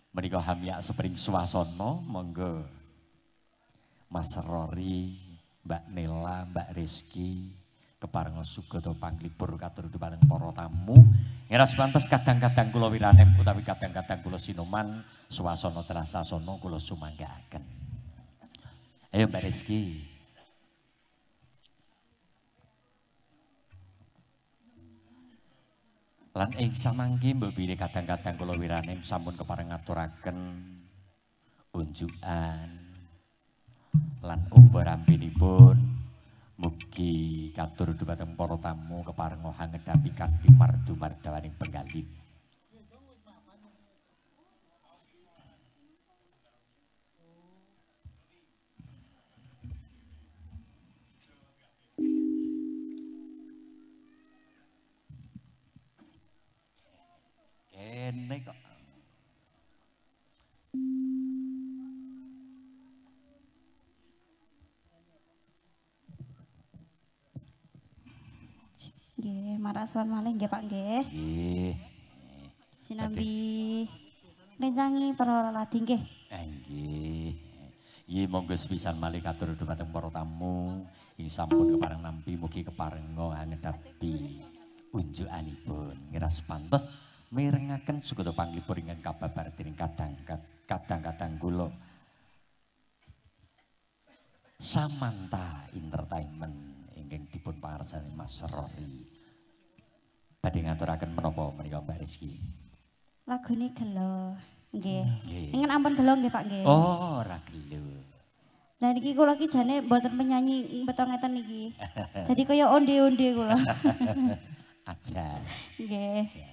Menika hamya sepring swasana monggo Mas Rory, Mbak Nela, Mbak Rizky keparenga sugata panglipur katur dumateng para tamu. Ngeras pantes kadang-kadang kula wiranem utawi kadang-kadang kula sinuman swasana trasasana kula sumanggaaken. Ayo Mbak Rizky. Lan ing samangki mbok bilih kadang-kadang kula wiranem sampun kepareng ngaturaken unjukan lan uga rampinipun mugi katur dumateng para tamu keparenga hangedhapi kanthi mardu mardawaning penggalih. Kene kok. Nggih, maraswan malih nggih Pak nggih. Nggih. Sinambi rencangi para ladi nggih. Nggih. Nggih monggo sepisan malih katur dumateng para tamu ing sampun kepareng nampi mugi keparenga angedhapi unjukanipun. Ngeras pantes mirengaken sugata panglipur ingkang kababar dening kadang-kadang kula Samanta Entertainment ingkang dipun pangarsani Mas Rory. Badhe ngaturaken menapa menika Mbak Rizky? Lagune gelo nggih. Ingen ampun gelo nggih Pak nggih. Oh, ora gelo. Lah niki kula ki jane mboten penyanyi beto ngeten niki. Dadi kaya onde-onde kula. Aja. Nggih.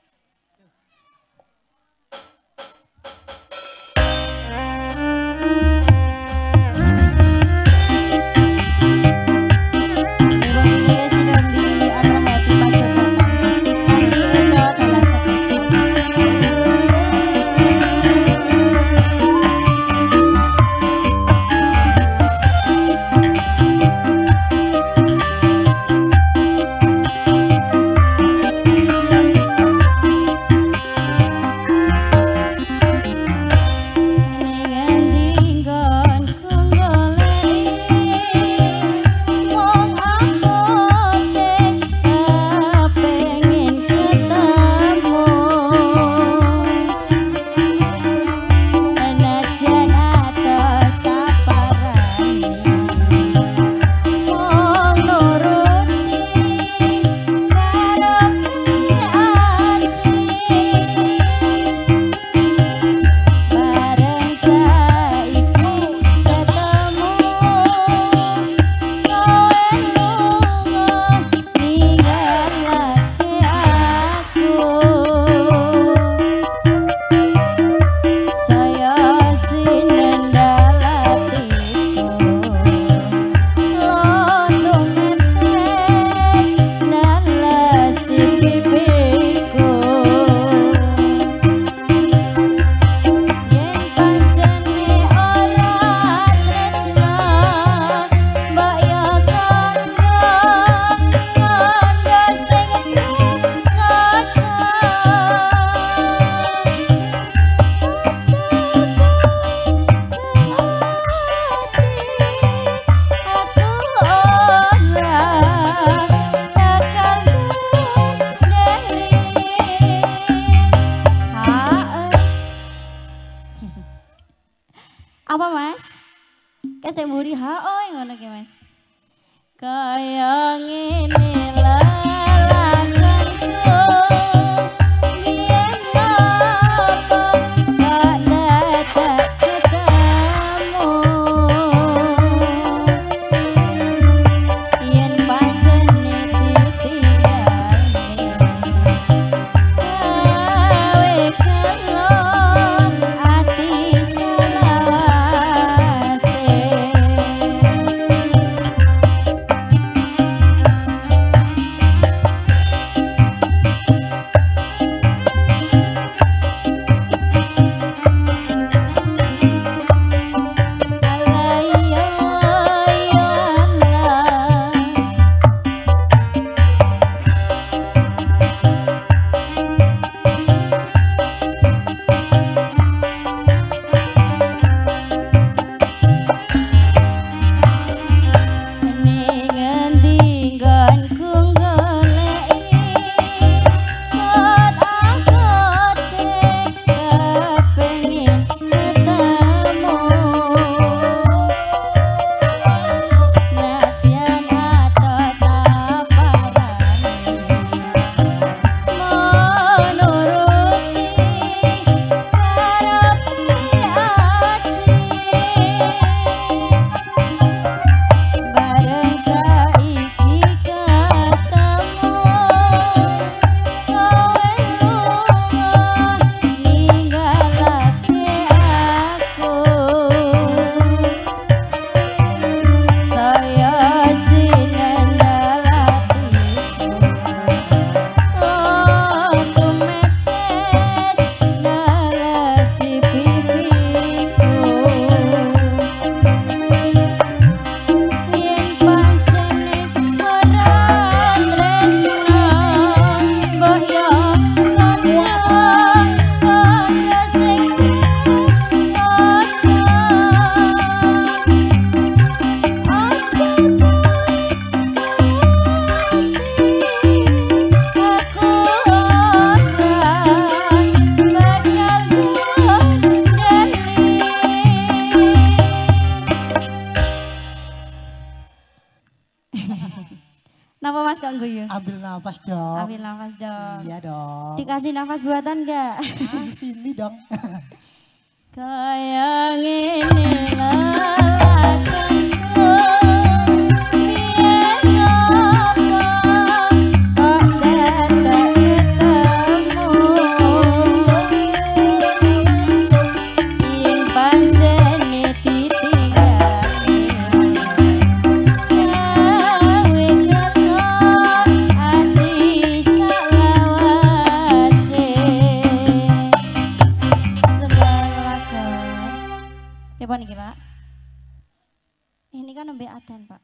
Apa Mas? Kasih mburi oh ngono ki Mas. Kaya ngene lalakanku biyen apa gak dadak ketemu yen pancene ditinggali gawe kelo ati selawase. ambil nafas dong. Ambil nafas dong. Iya dong. Dikasih nafas buatan enggak? Sini dong. Kayak ngene lelakanku biyen ngopo kok dadak ketemu yen pancene ditinggali gawe kelon ati salawase Pripun iki, Pak? Ini kan nembe adan, Pak.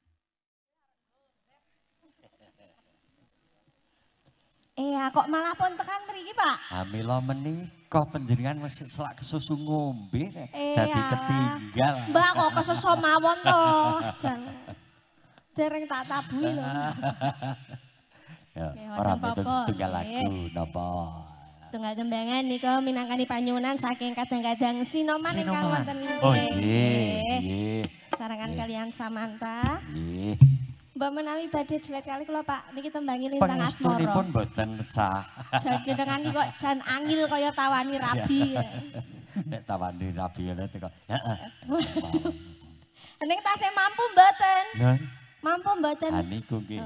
Kok malah pun tekan mriki, Pak? Mila menika panjenengan wis selak kesusu ngombe dadi ketinggal. Mbak kok kesusu mawon to. Dereng tak tabuhi lho. Ya, ora betul setunggal lagu napa. Setunggal tembangan nika minangkani panyuwunan saking kadang-kadang Sinoman ingkang wonten ing Oh nggih. Sarangan kalian Samantha. Nggih. Mbak menawi badhe duet kali kula Pak niki tembangi Lintang Asmara. Pangestunipun boten sah. Jenengan iki kok jan angil kaya tawani rabi. Nek tawani rabi ngene teko. Waduh. Ning tasih mampu mboten? Nun. Mampu mboten? Niku nggih.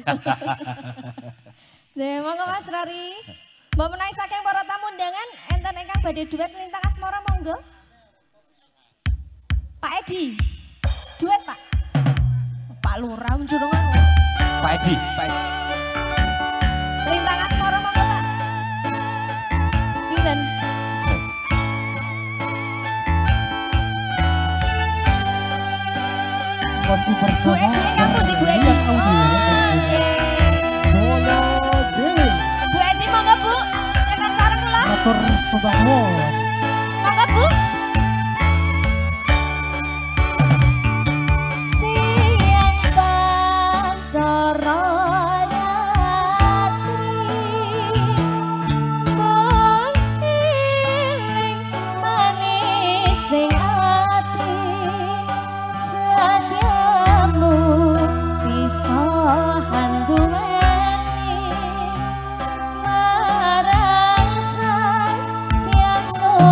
Nggih, monggo Mas Rari. Mbak menawi saking para tamu undangan enten ingkang badhe duet Lintang Asmara monggo. Pak Edi. Duet, Pak. Pak Lurah njurungan. Pak Edi, Pak Edi. Lintang Asmara monggo, Pak. Sinten? Masih Bu bersama. Edi ingkang pundi Bu Edi? Oh, nggih. Bola Dewi. Bu Edi monggo Bu, ingkang sareng kula. Matur Subahmo. Monggo Bu. Siang Pantoro Ratri mung iling manis ning ati setiamu bisa handuweni marang sang tiaso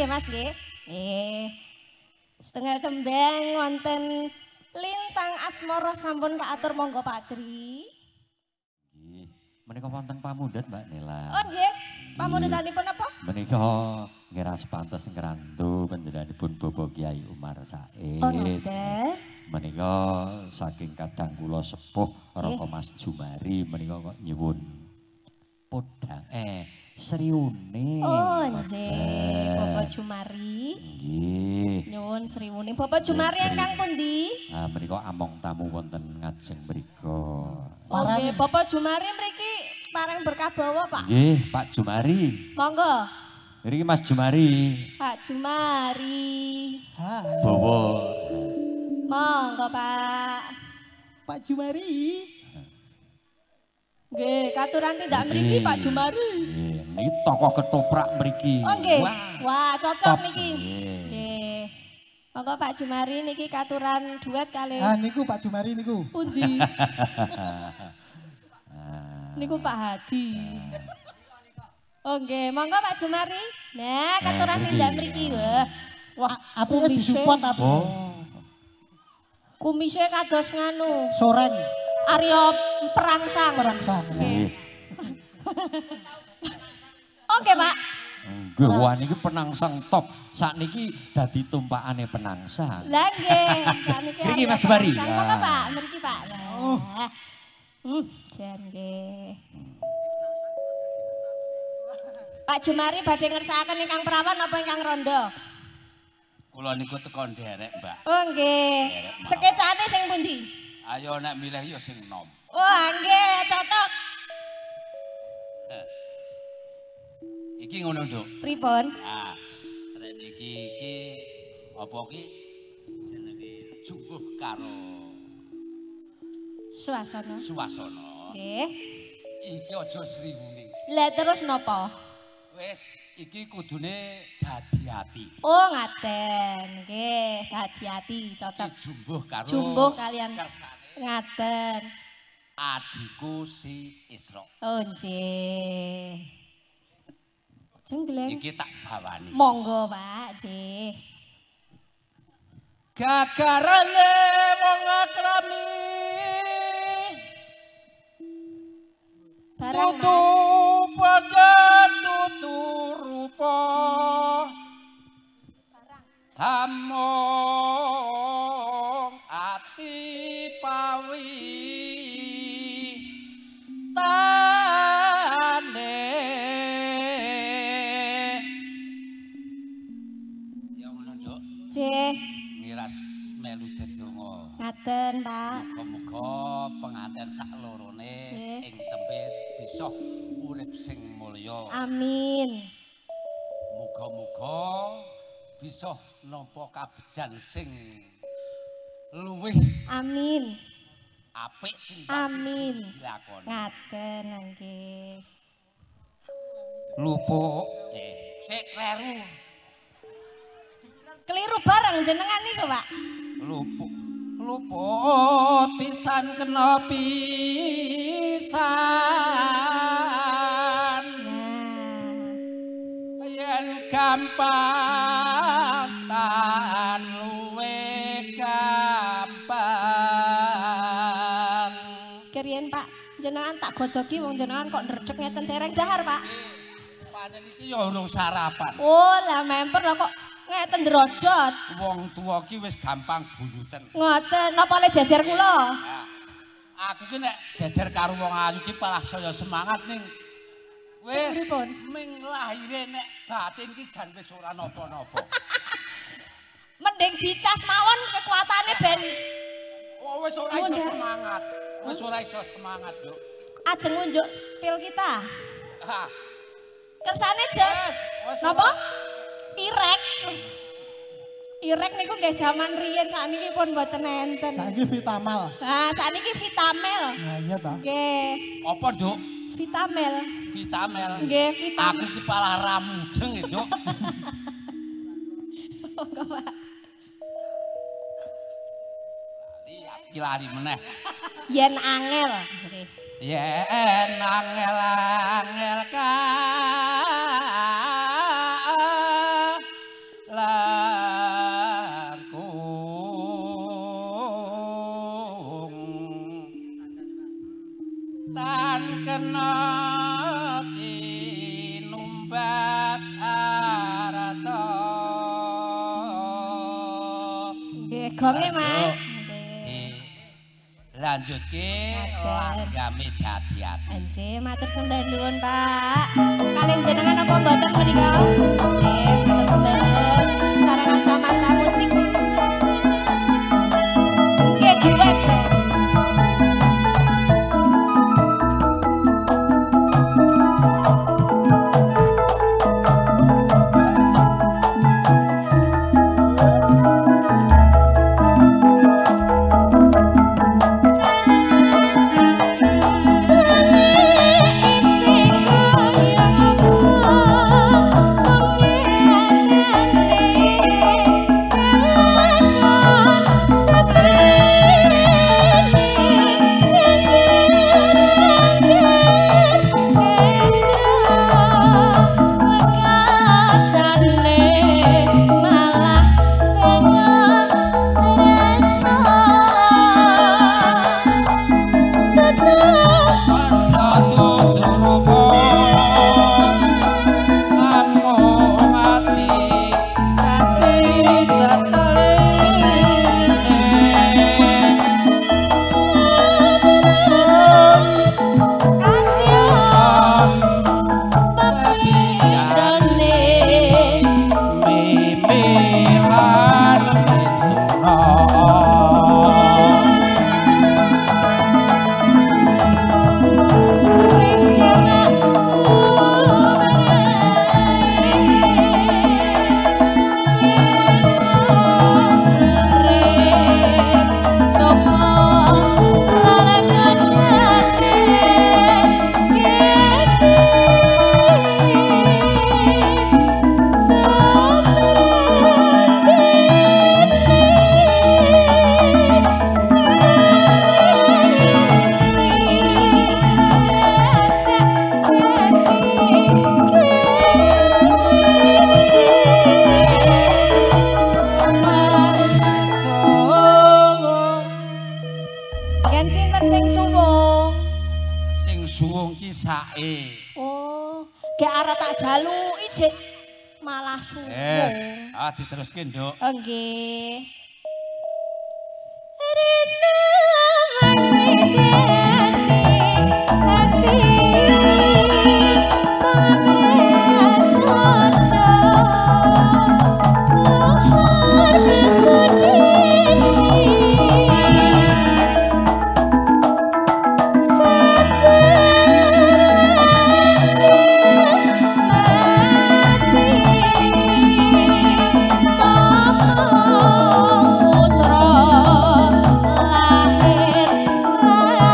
nggih Mas nggih. Setengah tembang wonten Lintang Asmara sampun kaatur monggo Pak Tri. Nggih. Menika wonten pamundet Mbak Nela. Oh nggih. Pamundutanipun apa? Menika ngeras pantes ngrantu panjenenganipun Bapak Kiai Umar Said. Oh ngoten. Menika saking kadang kula sepuh Raka Mas Jumari menika kok nyuwun podang sriune. Oh nggih, Bapak Jumari. Nggih. Nyuwun sriwune Bapak Jumari ingkang pundi? Ah menika among tamu wonten ngajeng mriku. Oke, Bapak Jumari mriki pareng berkah bawa, Pak. Nggih, Pak Jumari. Monggo. Mriki Mas Jumari. Pak Jumari. Halo. Bawa. Monggo, Pak. Pak Jumari. Nggih, katuran tindak mriki Pak Jumari. Nggih, niki tokoh ketoprak mriki. Oh nggih. Wah, Wah, cocok top. niki. Nggih. Nggih. Monggo Pak Jumari niki katuran duet kali. Niku Pak Jumari niku. Pundi? Niku Pak Hadi. Oh nggih, monggo Pak Jumari. Nah, katuran mriki. tindak mriki. Wah, Apanya disupport apa? Oh. kumise kados nganu. Soren. Arya perangsang. Perangsang. Nggih. Oke, Pak. Nggih, wah niki penangsang top. Sakniki dadi tumpakane penangsang. Lah nggih, sakniki Mriki, Arya Mas Jumari. perangsang. Monggo, Wah. Pak, mriki, Pak. Nah. Jan nggih. Pak Jumari badhe ngersakaken ingkang perawan apa ingkang rondo? Kula niku teko nderek, Mbak. Oh nggih. Sketsane sing pundi? Ayo nek milih ya sing nom. Wah nggih, cocok. Iki ngono, Nduk. Pripun? Nah, rek iki apa ki jenenge jumbuh karo Suasana. suasana. Nggih. Iki aja sriwuning. Lah terus napa? Wis iki kudune dadi ati. Oh ngaten. Nggih, hati-hati cocok. Iki jumbuh karo Jumbuh kalian. kersane Ngaten. adikku si Isra. Oh nggih. Jenggleng. Iki tak bawani. Monggo, Pak, nggih. Gagarane wong akrami Barang tutu pada tutu rupa tamong ati pawi tane ya ngono Nduk Nggih, ngiras melu dedonga. ngaten, Pak. Muga-muga pengantin saklorone Nggih. ing tembe bisa urip sing mulya. Amin. Muga-muga bisa nampa kabejan sing luwih Amin. apik timbang sing Amin. dilakoni. Ngaten nggih. Lupuk sik kleru. Keliru bareng jenengan niku, Pak. Lupuk luput pisan kena pisan. Nah, Yen gampang tan luwe gampang. keriyen Pak, jenengan tak godoki wong jenengan kok ndredeg ngeten dereng dahar, Pak. Pancen iki ya urung sarapan. Oh, lah memper lah kok ngeten derajat. Wong tuwa ki wis gampang buyuten. Ngoten, napa le jajar kula? Nah, aku ki nek jejer karo wong ayu ki malah saya semangat ning wis Pripun? ming lahire nek batin ki jan wis ora napa-napa. Mending dicas mawon kekuatane ben Oh wis ora iso semangat. Wis ora iso semangat, Nduk. ajeng ngunjuk pil kita. Ha, Kersane jas. wis Napa? Irek. Irek niku nggih jaman riyen sakniki pun mboten enten. Saiki Vitamal. Nah, sakniki Vitamel. Nah iya ta. Nggih, apa, Nduk? Vitamel. Vitamel. Nggih, Aku Vitamel. ki pala ramudeng ya, Nduk. Monggo, Pak. Iki lali meneh. Yen angel. Nggih. Yen angel-angel ka tan kena tinumbas arata. Nggih, gonge Mas. Lanjutke langgame dadiat. Anjir, matur sembah nuwun, Pak. Kalian jenengan apa mboten menika? Anjir, matur sembah nuwun. Sarangan samanta musik. Nggih, duet lho. Malah suwung. Diteruske, Nduk. Nggih. Putra lahir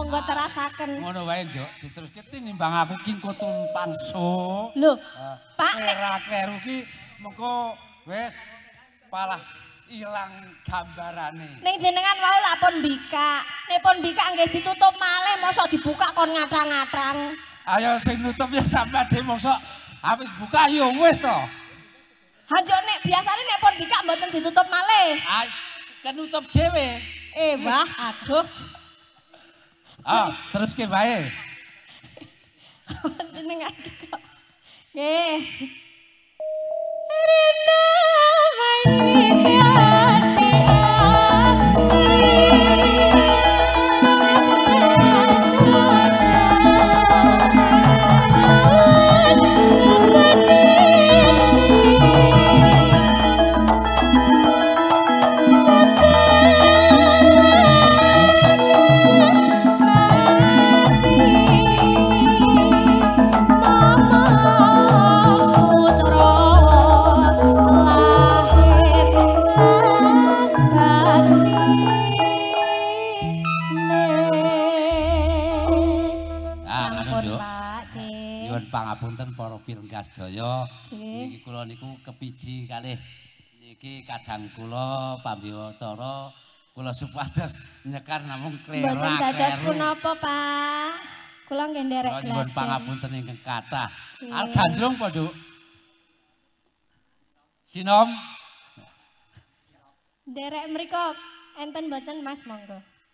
Monggo terasaken. Ngono wae, Nduk. Diteruske tinimbang aku ki engko tumpang so. Lho, Pak Kleru ki mengko wis palah ilang gambarane. ning jenengan wau lapun bikak. Nek pun bikak nggih ditutup malih mosok dibuka kon ngatang-ngatang. Ayo sing nutup ya sampe dhewe mosok habis buka ya wis to. Hanjuk nek biasane nek pun bikak mboten ditutup malih. Kenutup dhewe. Wah, aduh. Terus ke bae. Jenengan kok. Nggih. Rina mangiti ati pangapunten para pirengga sedaya. Niki kula niku kepiji kalih niki kadang kula pambiwacara kula supados nyekar namung klerak. Mboten dados punapa, Pak. Kula nggih nderek glajeng. Nyuwun pangapunten ingkang kathah. Al gandrung po, Nduk. Sinom. Nderek mriku enten mboten Mas monggo.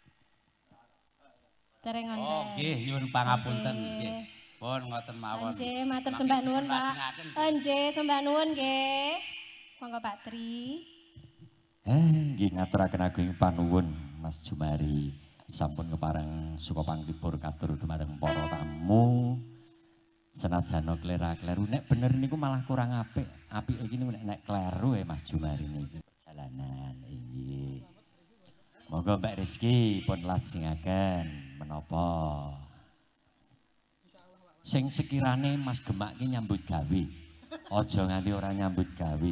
Dereng wonten. Oh, nggih, nyuwun pangapunten nggih. Pun ngoten mawon. Nggih, matur sembah nuwun, Pak. Nggih, sembah nuwun nggih. Monggo Pak Tri. Nggih ngaturaken ageng panuwun Mas Jumari sampun kepareng suka panglipur katur dumateng para tamu. Senajan kleru-kleru nek bener niku malah kurang apik. Apik iki nek kleru Mas Jumari niki perjalanan inggih. Monggo Mbak Rizky pun lajengaken menapa sing sekirane Mas Gemak ki nyambut gawe. Aja nganti ora nyambut gawe.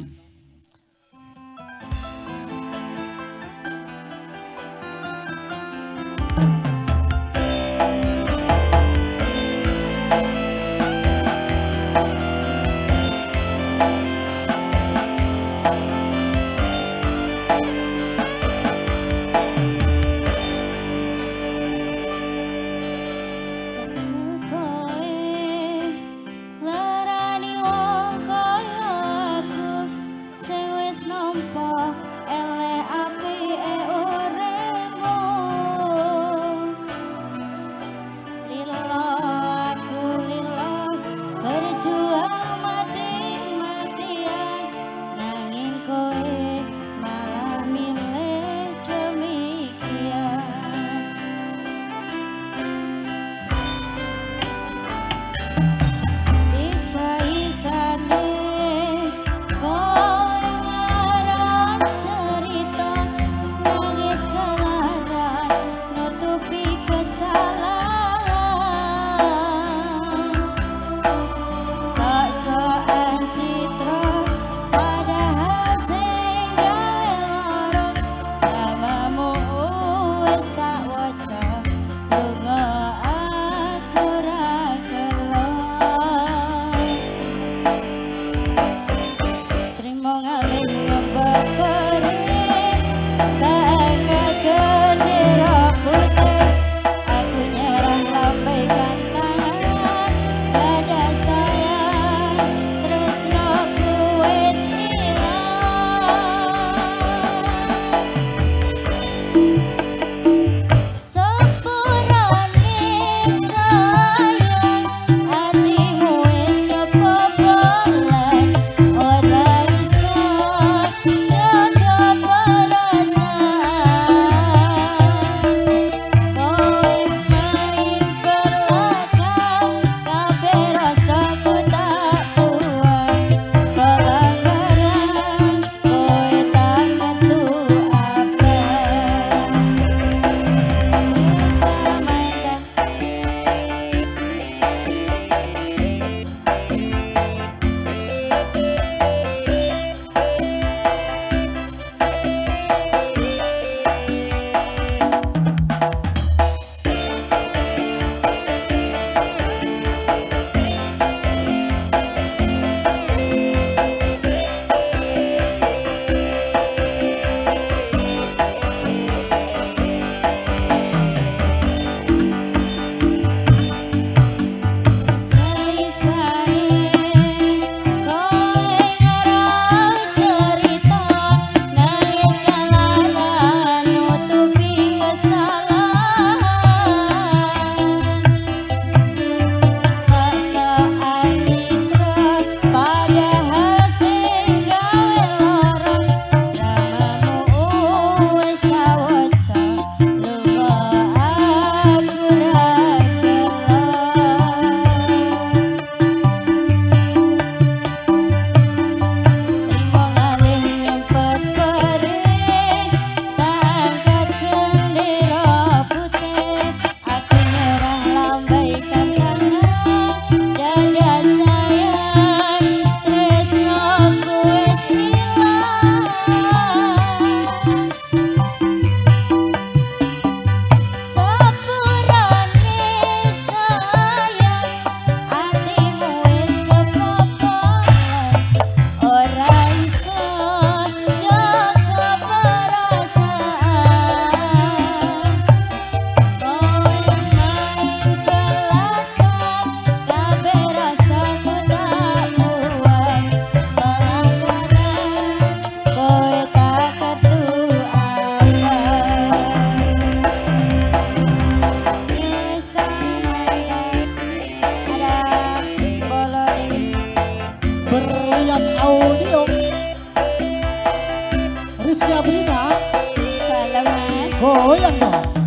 Rizky Abrina. Dalam Mas. Goyang dong.